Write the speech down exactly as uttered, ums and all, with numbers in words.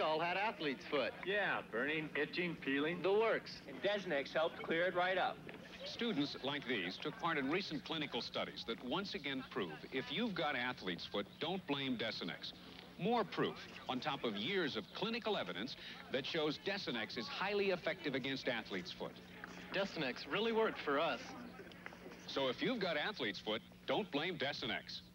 all had athlete's foot. Yeah, burning, itching, peeling. The works. And Desenex helped clear it right up. Students like these took part in recent clinical studies that once again prove if you've got athlete's foot, don't blame Desenex. More proof on top of years of clinical evidence that shows Desenex is highly effective against athlete's foot. Desenex really worked for us. So if you've got athlete's foot, don't blame Desenex.